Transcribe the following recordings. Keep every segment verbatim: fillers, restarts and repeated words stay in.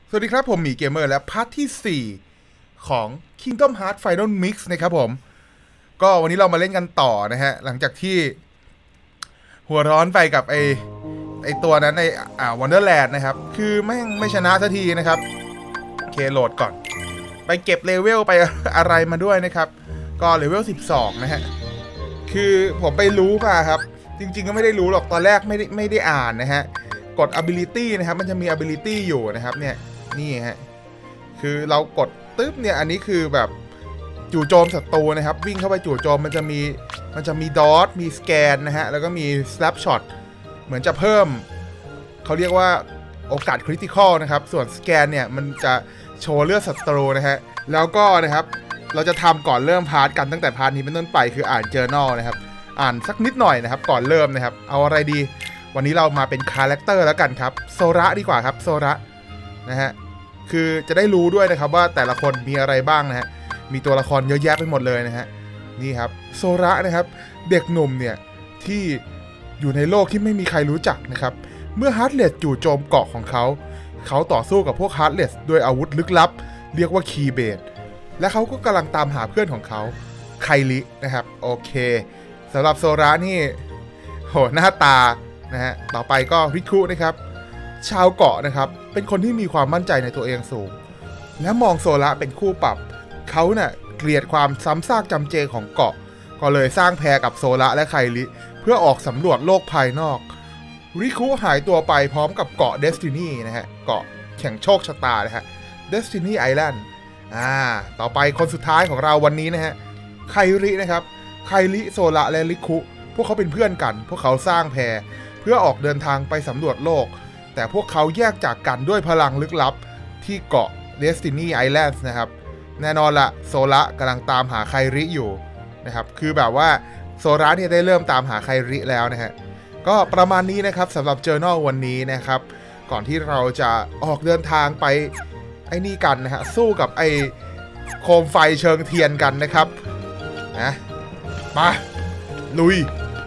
สวัสดีครับผมหมีเกมเมอร์และพาร์ทที่สี่ของ Kingdom Hearts Final Mix นะครับผมก็วันนี้เรามาเล่นกันต่อนะฮะหลังจากที่หัวร้อนไปกับไอไอตัวนั้นในอ่า Wonderland นะครับคือแม่งไม่ชนะสักทีนะครับโอเคโหลดก่อนไปเก็บเลเวลไปอะไรมาด้วยนะครับก็เลเวลสิบสองนะฮะคือผมไปรู้มาครับจริงๆก็ไม่ได้รู้หรอกตอนแรกไม่ได้ไม่ได้อ่านนะฮะกด ability นะครับมันจะมี ability อยู่นะครับเนี่ยนี่ฮะคือเรากดตึ๊บเนี่ยอันนี้คือแบบจู่โจมศัตรูนะครับวิ่งเข้าไปจู่โจมมันจะมีมันจะมีดอทมีสแกนนะฮะแล้วก็มีสแลปช็อตเหมือนจะเพิ่มเขาเรียกว่าโอกาสคริติคอลนะครับส่วนสแกนเนี่ยมันจะโชว์เลือดศัตรูนะฮะแล้วก็นะครับเราจะทำก่อนเริ่มพาร์ทกันตั้งแต่พาร์ทนี้เป็นต้นไปคืออ่าน journal นะครับอ่านสักนิดหน่อยนะครับก่อนเริ่มนะครับเอาอะไรดีวันนี้เรามาเป็นคาแรคเตอร์แล้วกันครับโซระดีกว่าครับโซระนะฮะคือจะได้รู้ด้วยนะครับว่าแต่ละคนมีอะไรบ้างนะฮะมีตัวละครเยอะแยะไปหมดเลยนะฮะนี่ครับโซระนะครับเด็กหนุ่มเนี่ยที่อยู่ในโลกที่ไม่มีใครรู้จักนะครับเมื่อฮาร์ทเลสจู่โจมเกาะของเขาเขาต่อสู้กับพวกฮาร์ทเลสด้วยอาวุธลึกลับเรียกว่าคีย์เบดและเขาก็กำลังตามหาเพื่อนของเขาไคลินะครับโอเคสำหรับโซระนี่โหหน้าตานะฮะต่อไปก็ริคุนะครับชาวเกาะนะครับเป็นคนที่มีความมั่นใจในตัวเองสูงและมองโซระเป็นคู่ปรับเขาเน่ะเกลียดความซ้ำซากจำเจของเกาะก็เลยสร้างแพรกับโซระและไคลิเพื่อออกสำรวจโลกภายนอกริคุหายตัวไปพร้อมกับเกาะเดสตินีนะฮะเกาะแข่งโชคชะตานะฮะเดสตินีไอแลนด์อ่าต่อไปคนสุดท้ายของเราวันนี้นะฮะไคลินะครับไคลิโซระและริคุพวกเขาเป็นเพื่อนกันพวกเขาสร้างแพรเพื่อออกเดินทางไปสำรวจโลกแต่พวกเขาแยกจากกันด้วยพลังลึกลับที่เกาะ Destiny Islands นะครับแน่นอนละโซระกำลังตามหาไคริอยู่นะครับคือแบบว่าโซระเนี่ยได้เริ่มตามหาไคริแล้วนะฮะก็ประมาณนี้นะครับสำหรับ Journal วันนี้นะครับก่อนที่เราจะออกเดินทางไปไอ้นี่กันนะฮะสู้กับไอ้โคมไฟเชิงเทียนกันนะครับนะมาลุย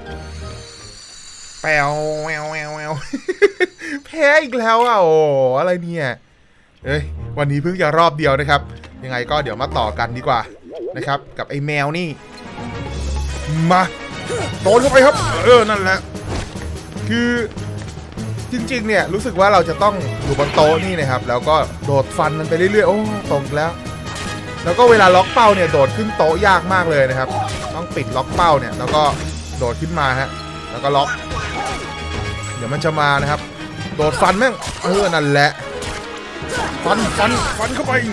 แปวแววแววแววแพ้อีกแล้วอ่ะโอ้อะไรเนี่ยเอ้ยวันนี้เพิ่งจะรอบเดียวนะครับยังไงก็เดี๋ยวมาต่อกันดีกว่านะครับกับไอ้แมวนี่มาโดนเข้าไปครับเออนั่นแหละคือจริงๆเนี่ยรู้สึกว่าเราจะต้องอยู่บนโต๊ะนี่นะครับแล้วก็โดดฟันมันไปเรื่อยๆโอ้ตกแล้วแล้วก็เวลาล็อกเป้าเนี่ยโดดขึ้นโต๊ะยากมากเลยนะครับต้องปิดล็อกเป้าเนี่ยแล้วก็โดดขึ้นมาฮะแล้วก็ล็อกเดี๋ยวมันจะมานะครับโดดฟันแม่งเออนั่นแหละฟันฟันฟันเข้าไป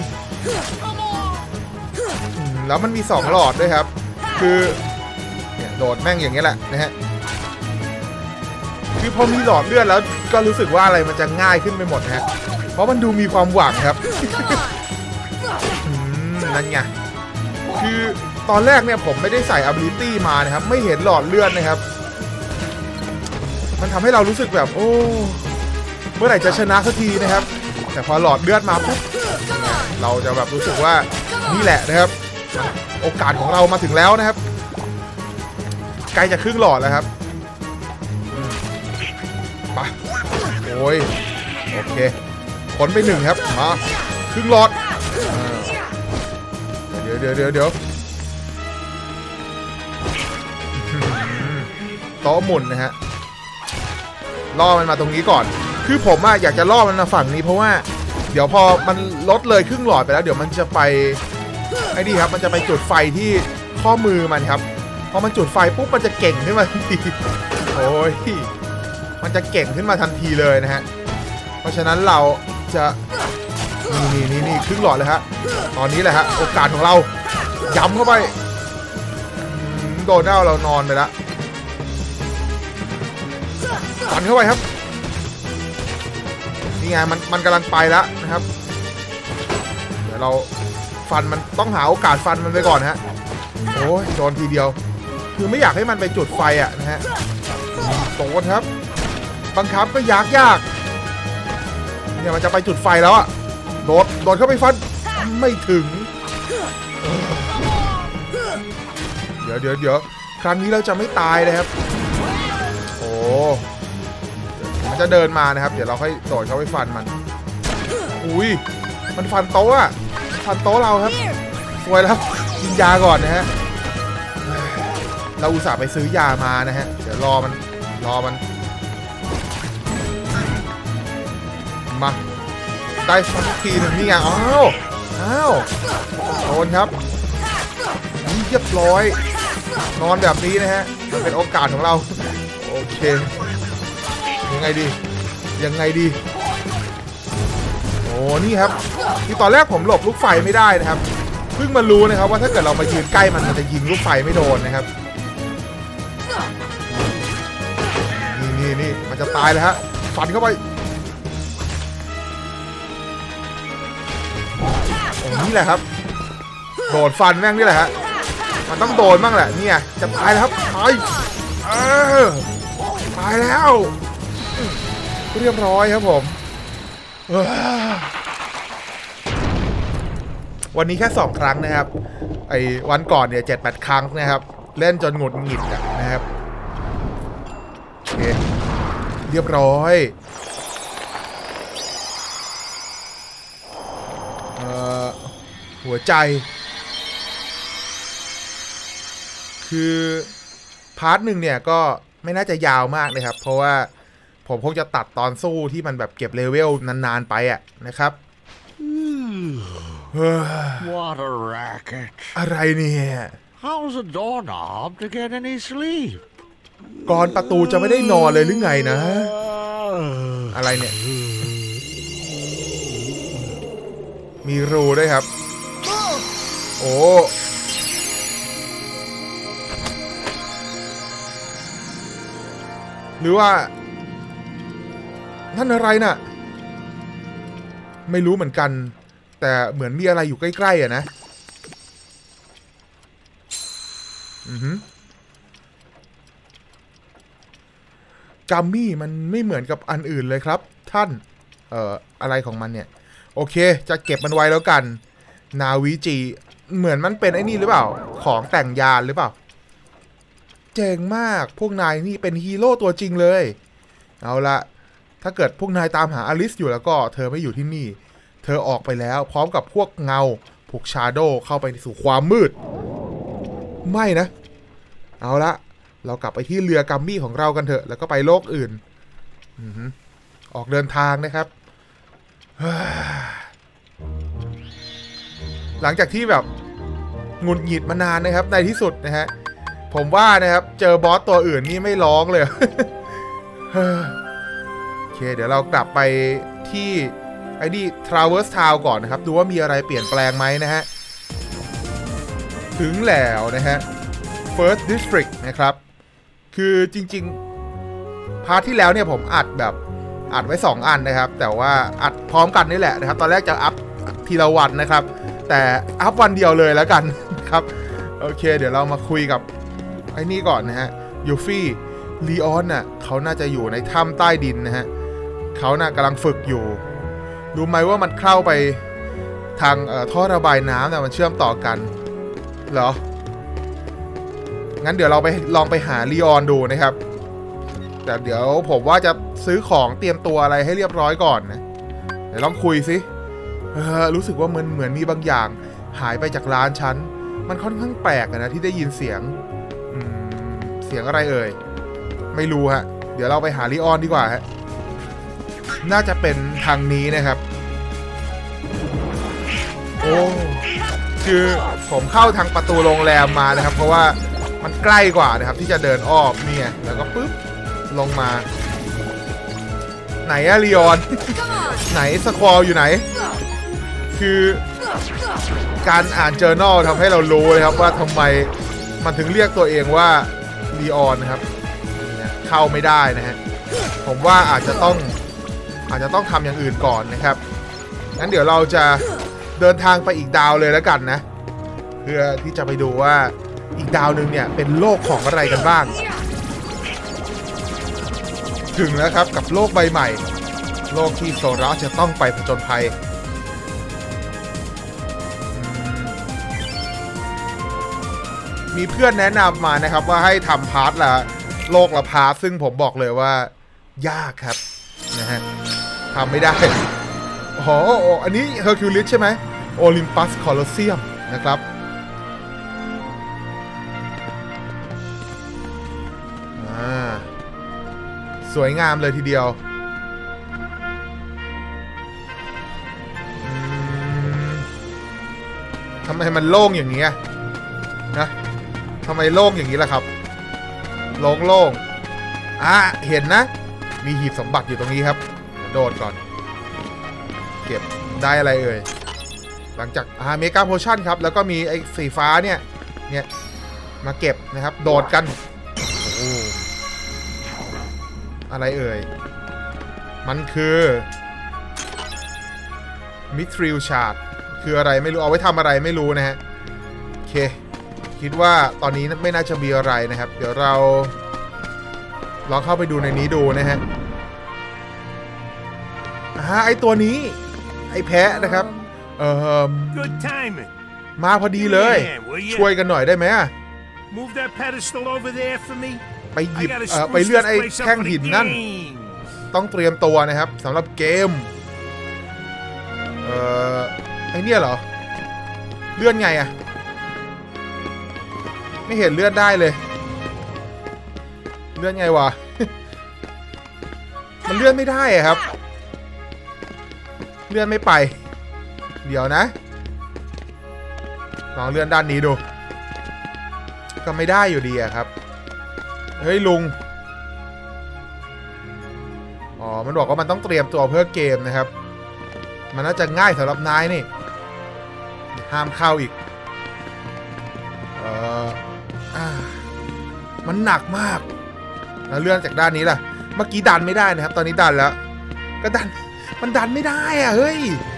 แล้วมันมีสองหลอดด้วยครับคือเนี่ยโดดแม่งอย่างนี้แหละนะฮะคือพอมีหลอดเลือดแล้วก็รู้สึกว่าอะไรมันจะง่ายขึ้นไปหมดนะฮะเพราะมันดูมีความหวังครับ นั่นไงคือตอนแรกเนี่ยผมไม่ได้ใส่ ability มานะครับไม่เห็นหลอดเลือดนะครับมันทำให้เรารู้สึกแบบโอ้เมื่อไหร่จะชนะสักทีนะครับแต่พอหลอดเลือดมาปุ๊บเราจะแบบรู้สึกว่านี่แหละนะครับโอกาสของเรามาถึงแล้วนะครับใกล้จะครึ่งหลอดแล้วครับไปโอ้ยโอเคผลไปหนึ่งครับมาครึ่งหลอดเดี๋ยวเดี๋ยวเดี๋ยวเดี๋ยวโต๊ะหมุนนะฮะล่อมันมาตรงนี้ก่อนคือผมอะอยากจะล่อมันมาฝั่งนี้เพราะว่าเดี๋ยวพอมันลดเลยครึ่งหลอดไปแล้วเดี๋ยวมันจะไปไอ้นี่ครับมันจะไปจุดไฟที่ข้อมือมันครับพอมันจุดไฟปุ๊บมันจะเก่งขึ้นมาทันทีโอ้ยมันจะเก่งขึ้นมาทันทีเลยนะฮะเพราะฉะนั้นเราจะนี่นี่นี่ครึ่งหลอดเลยฮะตอนนี้แหละฮะโอกาสของเราย้ำเข้าไปโดนเอาเรานอนไปแล้วฟันเข้าไปครับนี่ไงมันมันกำลังไปแล้วนะครับเดี๋ยวเราฟันมันต้องหาโอกาสฟันมันไปก่อนฮะโอ้ยโดนทีเดียวคือไม่อยากให้มันไปจุดไฟอ่ะนะฮะโดนครับบังคับก็ยากยากเนี่ยมันจะไปจุดไฟแล้วอ่ะโดดโดดเข้าไปฟันไม่ถึงเดี๋ยวเดี๋ยวเดี๋ยวครั้งนี้เราจะไม่ตายเลยครับโอ้มันจะเดินมานะครับเดี๋ยวเราค่อยโดดเข้าไปฟันมันอุ้ยมันฟันโต๊ะอะฟันโต๊ะเราครับสวยแล้วกินยาก่อนนะฮะเราอุตส่าห์ไปซื้อยามานะฮะเดี๋ยวรอมันรอมันมาได้สักทีหนึ่งนี่ไงอ้าวอ้าวโดนครับเรียบร้อยนอนแบบนี้นะฮะมันเป็นโอกาสของเราโอเคยังไงดียังไงดีโอ้นี่ครับที่ตอนแรกผมหลบลูกไฟไม่ได้นะครับเพิ่งมารู้นะครับว่าถ้าเกิดเรามายืนใกล้มันมันจะยิงลูกไฟไม่โดนนะครับนี่นี่นี่มันจะตายแล้วฮะฟันเข้าไปโอ้นี่แหละครับโดนฟันแม่งนี่แหละฮะมันต้องโดนบ้างแหละเนี่ยจะตายแล้วครับตายเออตายแล้วเรียบร้อยครับผมวันนี้แค่สองครั้งนะครับไอ้วันก่อนเนี่ยเจ็ดแปดครั้งนะครับเล่นจนหงุดหงิดนะครับโอเคเรียบร้อยเอ่อหัวใจคือพาร์ทหนึ่งเนี่ยก็ไม่น่าจะยาวมากนะครับเพราะว่าผมคงจะตัดตอนสู้ที่มันแบบเก็บเลเวลนานๆไปอ่ะนะครับ What a racket อะไรเนี่ย How's a doorknob to get any sleep ก่อนประตูจะไม่ได้นอนเลยหรือไงนะอะไรเนี่ยมีรูด้วยครับโอ้หรือว่านั่นอะไรน่ะไม่รู้เหมือนกันแต่เหมือนมีอะไรอยู่ใกล้ๆอ่ะนะอือฮึกัมมี่มันไม่เหมือนกับอันอื่นเลยครับท่านเอ่ออะไรของมันเนี่ยโอเคจะเก็บมันไว้แล้วกันนาวิจิเหมือนมันเป็นไอ้นี่หรือเปล่าของแต่งยานหรือเปล่าเจ๋งมากพวกนายนี่เป็นฮีโร่ตัวจริงเลยเอาละถ้าเกิดพวกนายตามหาอลิสอยู่แล้วก็เธอไม่อยู่ที่นี่เธอออกไปแล้วพร้อมกับพวกเงาพวกชาโดว์เข้าไปสู่ความมืดไม่นะเอาละเรากลับไปที่เรือกัมมี่ของเรากันเถอะแล้วก็ไปโลกอื่นอือออกเดินทางนะครับหลังจากที่แบบหงุดหงิดมานานนะครับในที่สุดนะฮะผมว่านะครับเจอบอสตัวอื่นนี่ไม่ร้องเลย โอเคเดี๋ยวเรากลับไปที่ไอ้นี่ Traverse Town ก่อนนะครับดูว่ามีอะไรเปลี่ยนแปลงไหมนะฮะถึงแล้วนะฮะ First District นะครับคือจริงๆพาร์ทที่แล้วเนี่ยผมอัดแบบอัดไว้สองอันนะครับแต่ว่าอัดพร้อมกันนี่แหละนะครับตอนแรกจะอัพทีละวันนะครับแต่อัพวันเดียวเลยแล้วกันครับโอเคเดี๋ยวเรามาคุยกับไอ้นี่ก่อนนะฮะยูฟี่ลีออนน่ะเขาน่าจะอยู่ในถ้ำใต้ดินนะฮะเขาน่ะกำลังฝึกอยู่รู้ไหมว่ามันเข้าไปทางท่อระบายน้ำน่ะมันเชื่อมต่อกันเหรองั้นเดี๋ยวเราไปลองไปหาลีออนดูนะครับแต่เดี๋ยวผมว่าจะซื้อของเตรียมตัวอะไรให้เรียบร้อยก่อนนะเดี๋ยวลองคุยสิเออรู้สึกว่ามันเหมือนมีบางอย่างหายไปจากร้านฉันมันค่อนข้างแปลกนะที่ได้ยินเสียงอืมเสียงอะไรเอ่ยไม่รู้ฮะเดี๋ยวเราไปหาลีออนดีกว่าฮะน่าจะเป็นทางนี้นะครับโอ้คือผมเข้าทางประตูโรงแรมมานะครับเพราะว่ามันใกล้กว่านะครับที่จะเดินอ้อมนี่ไงแล้วก็ปึ๊บลงมาไหนอะลีออน ไหนสควอลอยู่ไหนคือการอ่านเจอร์นอลทำให้เรารู้เลยครับว่าทำไมมันถึงเรียกตัวเองว่าลีออนนะครับเข้าไม่ได้นะฮะผมว่าอาจจะต้องอาจจะต้องทำอย่างอื่นก่อนนะครับงั้นเดี๋ยวเราจะเดินทางไปอีกดาวเลยแล้วกันนะเพื่อที่จะไปดูว่าอีกดาวนึงเนี่ยเป็นโลกของอะไรกันบ้างถึงแล้วครับกับโลกใบใหม่โลกที่โซราจะต้องไปผจญภัยมีเพื่อนแนะนำมานะครับว่าให้ทำพาร์ทละโลกละพาร์ทซึ่งผมบอกเลยว่ายากครับนะฮะทำไม่ได้โออ๋ออันนี้เฮอร์คิวลิสใช่ไหมโอลิมปัสคอลอสเซียมนะครับอ่าสวยงามเลยทีเดียวทำไมมันโล่งอย่างนี้นะทำไมโล่งอย่างนี้ล่ะครับโล่งโล่งอ่ะเห็นนะมีหีบสมบัติอยู่ตรงนี้ครับโดดก่อนเก็บได้อะไรเอ่ยหลังจากอ่าเมกาโพชั่นครับแล้วก็มีไอ้สีฟ้าเนี่ยเนี่ยมาเก็บนะครับโดดกันโอ้อะไรเอ่ยมันคือมิทริลชาร์ดคืออะไรไม่รู้เอาไว้ทำอะไรไม่รู้นะฮะโอเคคิดว่าตอนนี้ไม่น่าจะมีอะไรนะครับเดี๋ยวเราลองเข้าไปดูในนี้ดูนะฮะอ่าไอตัวนี้ไอแพะนะครับเออมาพอดีเลยช่วยกันหน่อยได้ไหมไปหยิบเอ่อไปเลื่อนไอแท่งหินนั่นต้องเตรียมตัวนะครับสำหรับเกมเอ่อไอเนี่ยเหรอเลื่อนไงอะไม่เห็นเลื่อนได้เลยเลื่อนไงวะ มันเลื่อนไม่ได้อะครับเลื่อนไม่ไปเดี๋ยวนะลองเลื่อนด้านนี้ดูก็ไม่ได้อยู่ดีอะครับเฮ้ยลุงอ๋อมันบอกว่ามันต้องเตรียมตัวเพื่อเกมนะครับมันน่าจะง่ายสำหรับนายนี่ห้ามเข้าอีกเอออ่ามันหนักมากแล้วเลื่อนจากด้านนี้ล่ะเมื่อกี้ดันไม่ได้นะครับตอนนี้ดันแล้วก็ดันมันดันไม่ได้อะเฮ้ย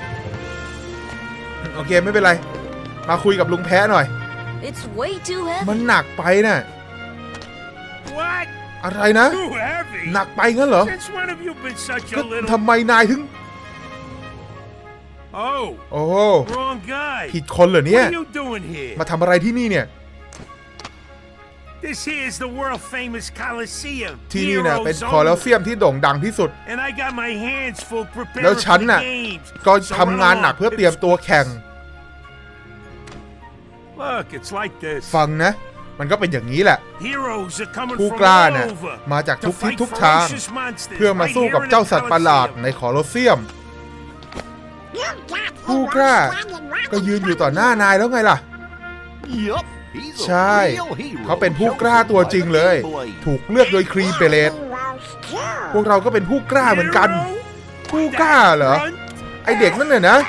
โอเคไม่เป็นไรมาคุยกับลุงแพ้หน่อยมันหนักไปน่ะอะไรนะหนักไปงั้นเหรอก็ทำไมนายถึงโอ้ผิดคนเหรอเนี่ยมาทำอะไรที่นี่เนี่ยที่นี่นะเป็นคอลอสเซียมที่โด่งดังที่สุดแล้วฉันน่ะก็ทำงานหนักเพื่อเตรียมตัวแข่งฟังนะมันก็เป็นอย่างนี้แหละผู้กล้าเนี่ยมาจากทุกทิศทุกทางเพื่อมาสู้กับเจ้าสัตว์ประหลาดในคอลอสเซียมผู้กล้าก็ยืนอยู่ต่อหน้านายแล้วไงล่ะใช่เขาเป็นผู้กล้าตัวจริงเลยถูกเลือกโดยครีเปเลตพวกเราก็เป็นผู้กล้าเหมือนกันผู้กล้าเหรอไอเด็กนั่นเนี่ยนะ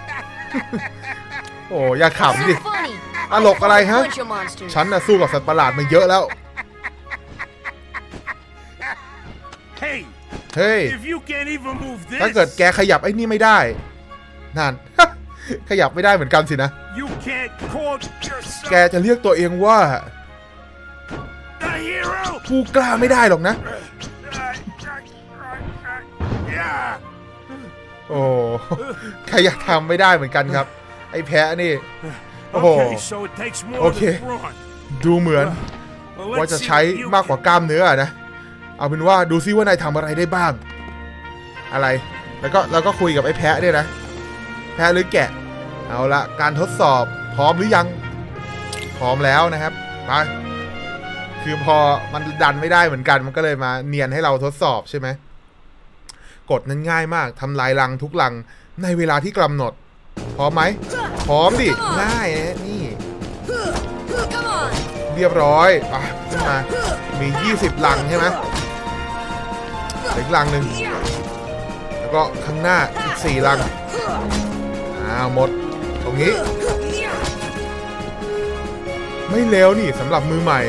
โอ้อย่าขำดิตลกอะไรฮะฉันน่ะสู้กับสัตว์ประหลาดมาเยอะแล้วเฮ้ยถ้าเกิดแกขยับไอ้นี่ไม่ได้นั่น ขยับไม่ได้เหมือนกันสินะแกจะเรียกตัวเองว่าผู้กล้าไม่ได้หรอกนะโอ้ใครอยากทำไม่ได้เหมือนกันครับไอ้แพะนี่โอ้โหโอเคดูเหมือนว่าจะใช้มากกว่ากล้ามเนื้อนะเอาเป็นว่าดูซิว่านายทำอะไรได้บ้างอะไรแล้วก็แล้วก็คุยกับไอ้แพะเนี่ยนะแพะหรือแกะเอาละการทดสอบพร้อมหรือยังพร้อมแล้วนะครับไปคือพอมันดันไม่ได้เหมือนกันมันก็เลยมาเนียนให้เราทดสอบใช่ไหมกฎนั้นง่ายมากทำลายรังทุกรังในเวลาที่กำหนดพร้อมไหมพร้อมดิง่ายนะนี่เรียบร้อยไปขึ้นมามียี่สิบรังใช่ไหมอีกรังหนึ่งแล้วก็ข้างหน้าอีกสี่รังอ้าวหมดตรงนี้ไม่เลวนี่สำหรับมือใหม่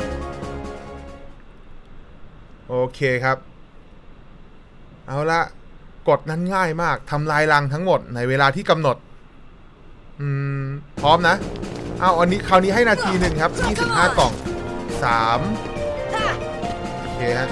โอเคครับเอาละกฎนั้นง่ายมากทำลายรังทั้งหมดในเวลาที่กำหนดอืมพร้อมนะเอาอันนี้คราวนี้ให้นาทีหนึ่งครับยี่สิบห้ากล่องสามโอเคฮะ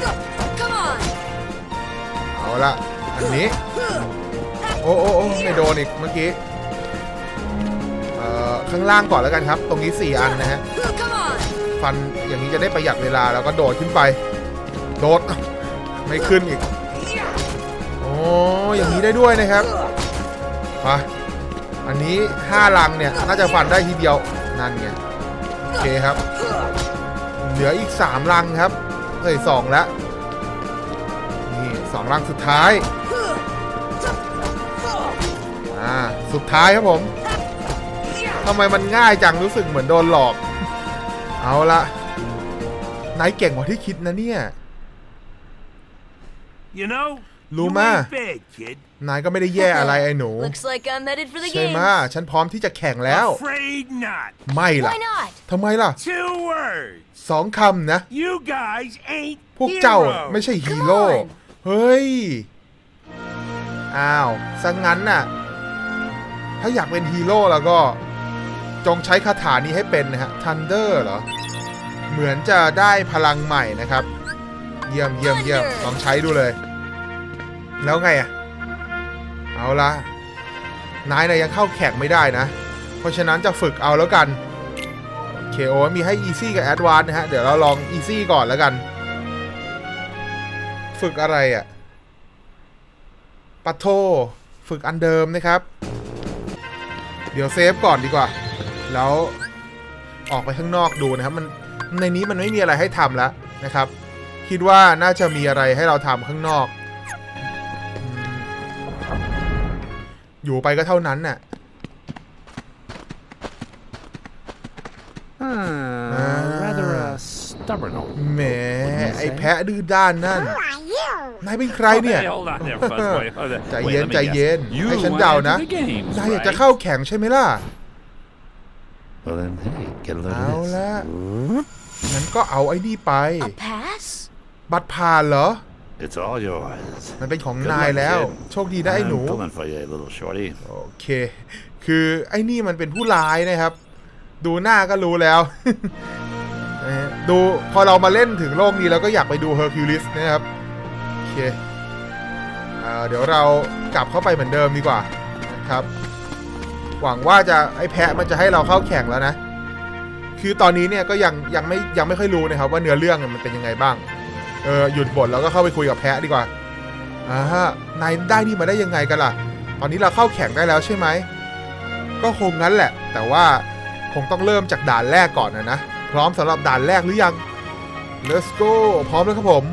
เอาละอันนี้โอ้โอ้โอ้ไม่โดนอีกเมื่อกี้เอ่อข้างล่างก่อนแล้วกันครับตรงนี้สี่อันนะฮะฟันอย่างนี้จะได้ประหยัดเวลาแล้วก็โดดขึ้นไปโดดไม่ขึ้นอีกโอ้อย่างนี้ได้ด้วยนะครับมาอันนี้ห้าลังเนี่ยน่าจะฟันได้ทีเดียวนั่นไงโอเคครับเหลืออีกสามลังครับเฮ้ยสองแล้วนี่สองลังสุดท้ายอ่าสุดท้ายครับผมทำไมมันง่ายจังรู้สึกเหมือนโดนหลอกเอาละนายเก่งกว่าที่คิดนะเนี่ย You know, รู้มานายก็ไม่ได้แย่อะไรไอ้หนูใช่ไหมฉันพร้อมที่จะแข่งแล้วไม่ล่ะทำไมล่ะสองคำนะพวกเจ้าไม่ใช่ฮีโร่เฮ้ยอ้าวซะงั้นน่ะถ้าอยากเป็นฮีโร่แล้วก็จงใช้คาถานี้ให้เป็นนะฮะ Thunder เหรอเหมือนจะได้พลังใหม่นะครับเยี่ยมเยี่ยมเยี่ยมลองใช้ดูเลยแล้วไงอ่ะเอาละนายเนี่ยยังเข้าแข่งไม่ได้นะเพราะฉะนั้นจะฝึกเอาแล้วกันเคโอมีให้ Easy กับ Advance นะฮะเดี๋ยวเราลอง Easy ก่อนแล้วกันฝึกอะไรอ่ะปัทโทฝึกอันเดิมนะครับเดี๋ยวเซฟก่อนดีกว่าแล้วออกไปข้างนอกดูนะครับมันในนี้มันไม่มีอะไรให้ทำแล้วนะครับคิดว่าน่าจะมีอะไรให้เราทำข้างนอกอยู่ไปก็เท่านั้นน่ะแหมไอ้แพะดื้อด้านนั่นนายเป็นใครเนี่ยใจเย็นใจเย็นให้ฉันเดานะนายอยากจะเข้าแข่งใช่ไหมล่ะเอาละงั้นก็เอาไอ้นี่ไปบัตรผ่านเหรอมันเป็นของนายแล้วโชคดีนะไอ้หนูโอเคคือไอ้นี่มันเป็นผู้ร้ายนะครับดูหน้าก็รู้แล้ว ดูพอเรามาเล่นถึงโลกนี้แล้วก็อยากไปดูเฮอร์คิวลิสนะครับโอเคเดี๋ยวเรากลับเข้าไปเหมือนเดิมดีกว่านะครับหวังว่าจะไอ้แพะมันจะให้เราเข้าแข่งแล้วนะคือตอนนี้เนี่ยก็ยังยังไม่ยังไม่ค่อยรู้นะครับว่าเนื้อเรื่องมันเป็นยังไงบ้างเออหยุดบ่นแล้วก็เข้าไปคุยกับแพะดีกว่าอ่านายได้นี่มาได้ยังไงกันล่ะตอนนี้เราเข้าแข่งได้แล้วใช่ไหมก็คงงั้นแหละแต่ว่าคงต้องเริ่มจากด่านแรกก่อนนะนะพร้อมสำหรับด่านแรกหรือยัง Let's go พร้อมแล้วครับผม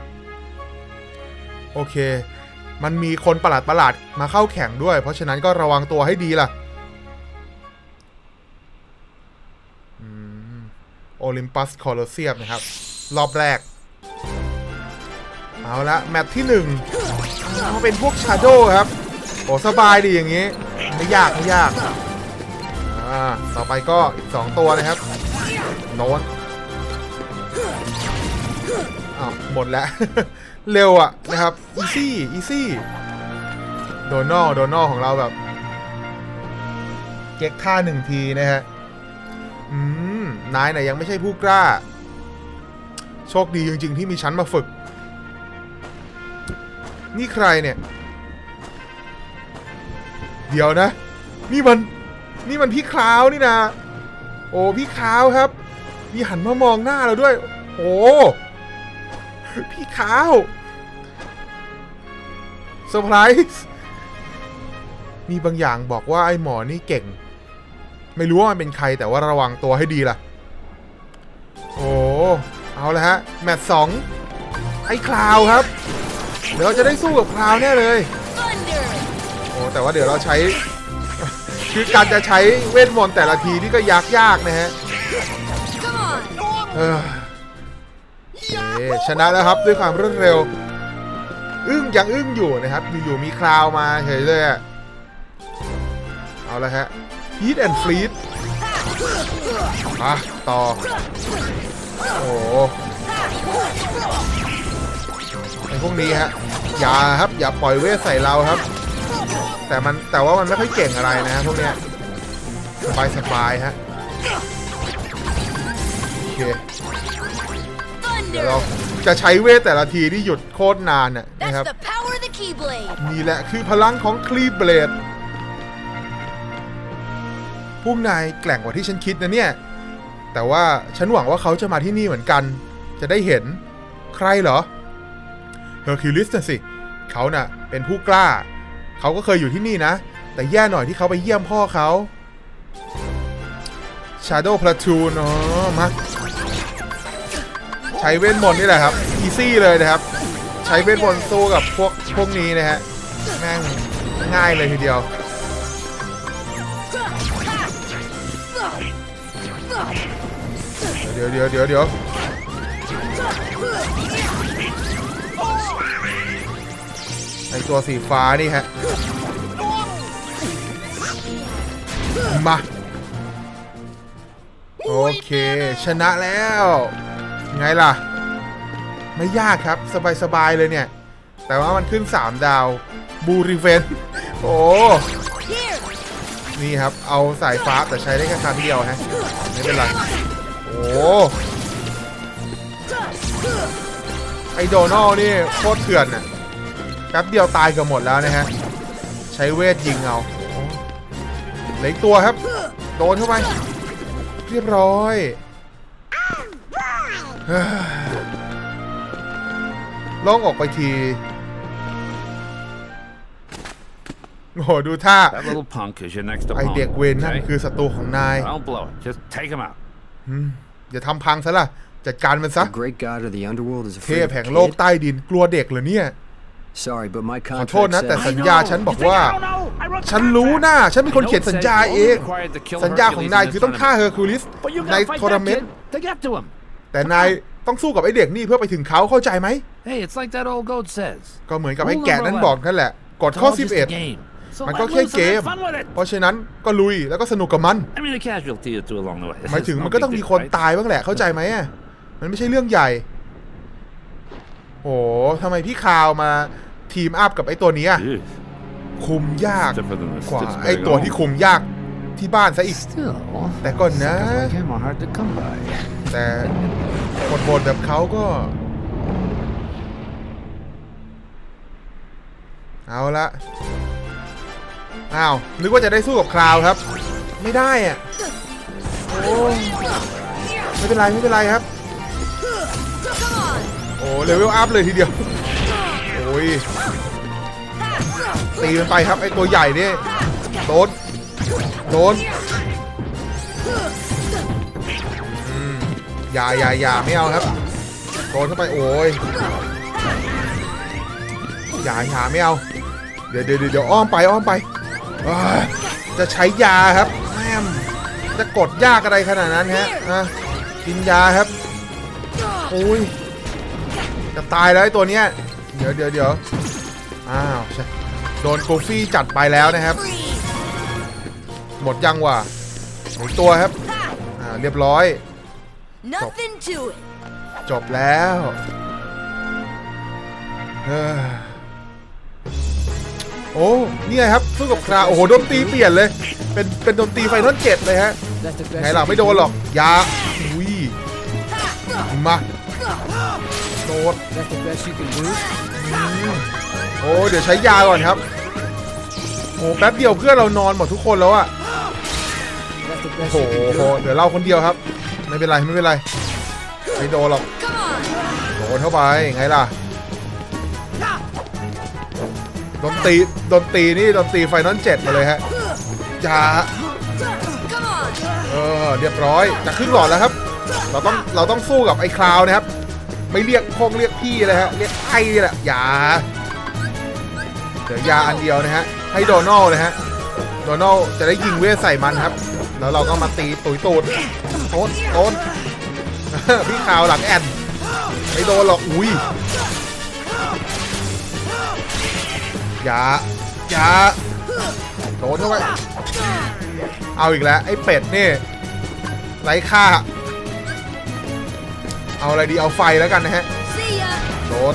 โอเคมันมีคนประหลาดประหลาดมาเข้าแข่งด้วยเพราะฉะนั้นก็ระวังตัวให้ดีล่ะโอลิมปัสคอลอสเซียมนะครับรอบแรกเอาละแมตช์ที่หนึ่งเป็นพวกชาโดว์ครับโอ้สบายดีอย่างนี้ไม่ยากไม่ยากอ่าต่อไปก็อีกสองตัวนะครับโน้นอ้าวหมดแล้ว เร็วอ่ะนะครับอีซี่อีซี่โดนอลโดนอลของเราแบบเก๊กท่าหนึ่งทีนะฮะอืมนายน่ะยังไม่ใช่ผู้กล้าโชคดีจริงๆที่มีฉันมาฝึกนี่ใครเนี่ยเดี๋ยวนะนี่มันนี่มันพี่คราวนี่นะโอ้พี่คราวครับมีหันมามองหน้าเราด้วยโอ้พี่คราวเซอร์ไพรส์มีบางอย่างบอกว่าไอ้หมอนี่เก่งไม่รู้ว่ามันเป็นใครแต่ว่าระวังตัวให้ดีล่ะโอ้เอาละฮะแมตช์สองไอ้คราวครับเดี๋ยวเราจะได้สู้กับคราวแน่เลยโอ้แต่ว่าเดี๋ยวเราใช้คือการจะใช้เวทมนต์แต่ละทีนี่ก็ยากยากนะฮะเออชนะแล้วครับด้วยความรวดเร็วอึ้งยังอึ้งอยู่นะครับอยู่ๆมีคราวมาเฉยเลยเอาละฮะHeat and Fleet มาต่อโอ้ไอ้พวกนี้ฮะอย่าครับอย่าปล่อยเวทใส่เราครับแต่มันแต่ว่ามันไม่ค่อยเก่งอะไรนะพวกเนี้ยสบายสบายฮะโอเคเดี๋ยวเราจะใช้เวทแต่ละทีที่หยุดโคตรนานน่ะนะครับนี่แหละคือพลังของคลีเบลดพวกนายแกร่งกว่าที่ฉันคิดนะเนี่ยแต่ว่าฉันหวังว่าเขาจะมาที่นี่เหมือนกันจะได้เห็นใครเหรอเฮอร์คิวลิสน่ะสิเขาน่ะเป็นผู้กล้าเขาก็เคยอยู่ที่นี่นะแต่แย่หน่อยที่เขาไปเยี่ยมพ่อเขา Shadow Platoon อ๋อมาใช้เวทมนต์นี่แหละครับอีซี่เลยนะครับใช้เวทมนต์สู้กับพวกพวกนี้นะฮะแม่งง่ายเลยทีเดียวเดี๋ยวเดี๋ยวเดี๋ยวเดี๋ยวไอตัวสีฟ้านี่ฮะมาโอเคชนะแล้วไงล่ะไม่ยากครับสบายๆเลยเนี่ยแต่ว่ามันขึ้นสามดาวบูริเวนโอ้นี่ครับเอาสายฟ้าแต่ใช้ได้แค่ครั้งเดียวฮะไม่เป็นไรโอ้ไอโดนัลนี่โคตรเถื่อนน่ะแป๊บเดียวตายเกือบหมดแล้วนะฮะใช้เวทยิงเอาเหลืออีกตัวครับโดนเข้าไปเรียบร้อยล่องออกไปทีโอ้โหดูท่าไอเด็กเวนนั่นคือศัตรูของนายอย่าทำพังซะล่ะจัดการมันซะเทพแห่งโลกใต้ดินกลัวเด็กเหรอเนี่ยขอโทษนะแต่สัญญาฉันบอกว่าฉันรู้นะฉันเป็นคนเขียนสัญญาเองสัญญาของนายคือต้องฆ่าเฮอร์คิวลิสในทัวร์นาเมนต์แต่นายต้องสู้กับไอเด็กนี่เพื่อไปถึงเขาเข้าใจไหมก็เหมือนกับไอ้แกะนั้นบอกนั่นแหละกฎข้อสิบเอ็ดมันก็แค่เกมเพราะฉะนั้นก็ลุยแล้วก็สนุกกับมันหมายถึงมันก็ต้องมีคนตายบ้างแหละเข้าใจไหมมันไม่ใช่เรื่องใหญ่โอ้ทำไมพี่คาวมาทีมอัพกับไอ้ตัวนี้คุมยากกว่าไอ้ตัวที่คุมยากที่บ้านซะอีกแต่ก่อนนะแต่บทบทแบบเขาก็เอาละอ้าวนึกว่าจะได้สู้กับคราวครับไม่ได้อ่ะโอ้ไม่เป็นไรไม่เป็นไรครับโอ้เลเวลอัพเลยทีเดียวโอ้ยตีมันไปครับไอตัวใหญ่นี่โดนโดนอย่าอย่าอย่าไม่เอาครับโดนเข้าไปโอ้ยอย่าอย่าไม่เอาเดี๋ยวเดี๋ยวเดี๋ยวอ้อมไปอ้อมไปจะใช้ยาครับแม่มจะกดยากอะไรขนาดนั้นฮะกินยาครับโอ้ยจะตายแล้วไอ้ตัวเนี้ยเดี๋ยวเดี๋ยวเดี๋ยวอ้าวโดนกูฟี่จัดไปแล้วนะครับหมดยังวะหมดตัวครับอ่าเรียบร้อยจบจบแล้วโอ้นี่ไงครับสู้กับคราโอ้โหดนตรีเปลี่ยนเลยเป็นเป็นดนตรีไฟนอลเจ็ดเลยฮะไงล่ะไม่โดนหรอกยาอุ้ยมาโดดโอ้เดี๋ยวใช้ยาก่อนครับโอ้แป๊บเดียวเพื่อนเรานอนหมดทุกคนแล้วอะโอ้โหเดี๋ยวเราคนเดียวครับไม่เป็นไรไม่เป็นไรไม่โดนหรอกโดนเข้าไปไงล่ะดนตรีดนตรีนี่ดนตรีไฟนอลเจ็ดมาเลยฮะยาเออเรียบร้อยจะครึ่งหลอดแล้วครับเราต้องเราต้องสู้กับไอ้คราวนะครับไม่เรียกพงเรียกพี่เลยฮะเรียกไอ้แหละยาเดี๋ยวยาอันเดียวนะฮะให้โดนัลนะฮะโดนัลจะได้ยิงเวทใส่มันครับแล้วเราก็มาตีตุยตูดโต้นโต้นพี่คราวหลังแอนไม่โดนหรอกอุ้ยยายาโดนเข้าไปเอาอีกแล้วไอ้เป็ดนี่ไร้ค่าเอาอะไรดีเอาไฟแล้วกันนะฮะโดน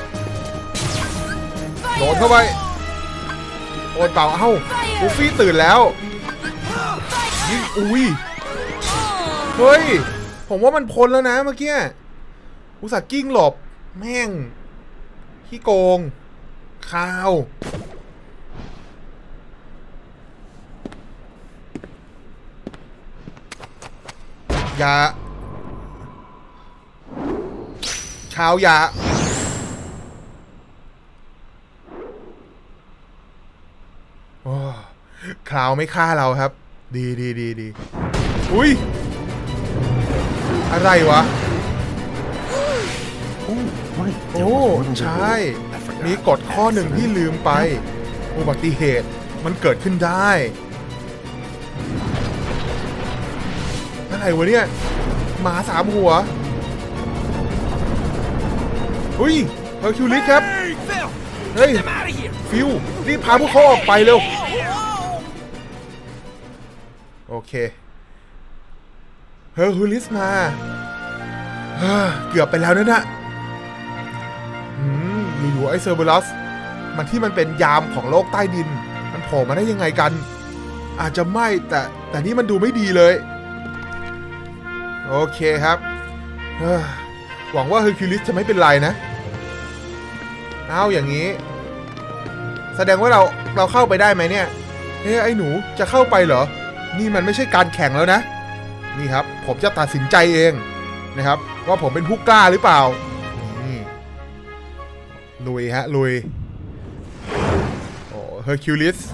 โดนเข้าไปโดนเปล่าเอ้าบูฟี่ตื่นแล้วยิงอุ้ยเฮ้ยผมว่ามันพ้นแล้วนะเมื่อกี้อุตส่าห์กิ้งหลบแม่งขี้โกงข้าวยาชาวยาคลาวไม่ฆ่าเราครับดีดีดีดีอุ้ยอะไรวะโอ้ใช่มีกฎข้อหนึ่งที่ลืมไปอุบัติเหตุมันเกิดขึ้นได้อะไรวะเนี่ยหมาสามหัวอุ้ยเฮอร์คิวลิสครับเฮ้ยฟิวรีบพาพวกเขาออกไปเร็วโอเคเฮอร์คิวลิสมาเกือบไปแล้วนะน่ะอยู่ๆไอ้เซอร์เบลัสมันที่มันเป็นยามของโลกใต้ดินมันโผล่มาได้ยังไงกันอาจจะไม่แต่แต่นี่มันดูไม่ดีเลยโอเคครับหวังว่าเฮอร์คิวลิสจะไม่เป็นไรนะเอาอย่างนี้แสดงว่าเราเราเข้าไปได้ไหมเนี่ยเฮ้ยไอ้หนูจะเข้าไปเหรอนี่มันไม่ใช่การแข่งแล้วนะนี่ครับผมจะตัดสินใจเองนะครับว่าผมเป็นผู้กล้าหรือเปล่านี่ลุยฮะลุยโอ้เฮอร์คิวลิส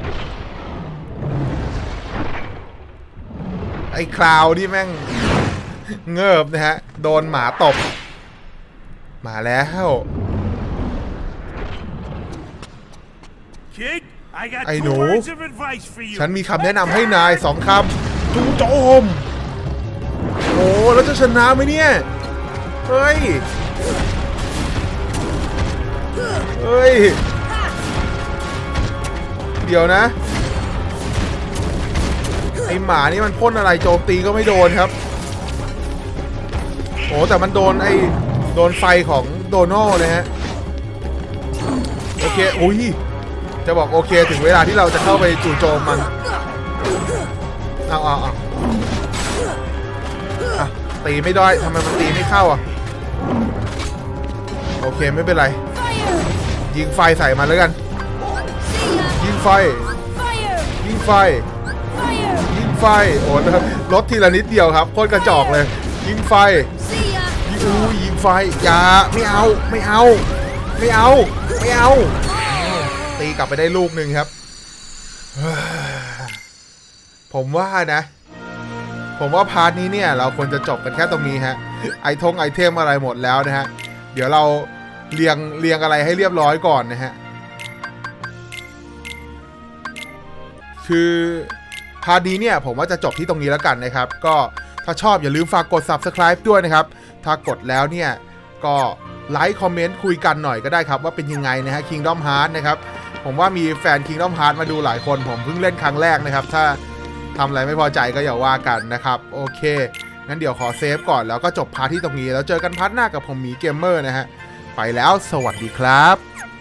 ไอ้คราวนี่แม่งเงิบนะฮะโดนหมาตบมาแล้วไอ้หนูฉันมีคำแนะนำให้นายสองคำจู่โจมโอ้แล้วจะชนะไหมเนี่ยเฮ้ยเฮ้ยเดี๋ยวนะไอหมานี่มันพ่นอะไรโจมตีก็ไม่โดนครับโอ้แต่มันโดนไอโดนไฟของโดนัลเลยฮะโอเคอุ้ยจะบอกโอเคถึงเวลาที่เราจะเข้าไปจู่โจมมันเอาเอาเอาอ่ะตีไม่ได้ทำไมมันตีไม่เข้าอ่ะโอเคไม่เป็นไรยิงไฟใส่มันแล้วกันยิงไฟยิงไฟยิงไฟโอ้รถทีละนิดเดียวครับโคตรกระจอกเลยยิงไฟยิงอู้ยิงไฟอย่าไม่เอาไม่เอาไม่เอาไม่เอาตีกลับไปได้ลูกหนึ่งครับผมว่านะผมว่าพาร์ทนี้เนี่ยเราควรจะจบกันแค่ตรงนี้ฮะไอทงไอเทมอะไรหมดแล้วนะฮะเดี๋ยวเราเรียงเรียงอะไรให้เรียบร้อยก่อนนะฮะคือพาร์ทนี้เนี่ยผมว่าจะจบที่ตรงนี้แล้วกันนะครับก็ถ้าชอบอย่าลืมฝากกด ซับสไครบ์ ด้วยนะครับถ้ากดแล้วเนี่ยก็ไลค์คอมเมนต์คุยกันหน่อยก็ได้ครับว่าเป็นยังไงนะฮะ Kingdom Hearts นะครับผมว่ามีแฟน Kingdom Hearts มาดูหลายคนผมเพิ่งเล่นครั้งแรกนะครับถ้าทำอะไรไม่พอใจก็อย่าว่ากันนะครับโอเคงั้นเดี๋ยวขอเซฟก่อนแล้วก็จบพาร์ทที่ตรงนี้แล้วเจอกันพาร์ทหน้ากับผมหมีเกมเมอร์นะฮะไปแล้วสวัสดีครับ